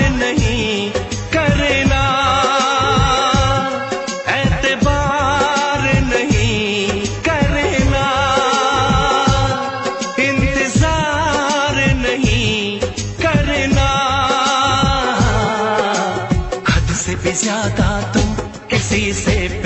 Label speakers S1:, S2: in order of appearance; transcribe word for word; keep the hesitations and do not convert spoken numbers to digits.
S1: नहीं करना, एतबार नहीं करना, इंतजार नहीं करना। हद से भी ज्यादा तुम किसी से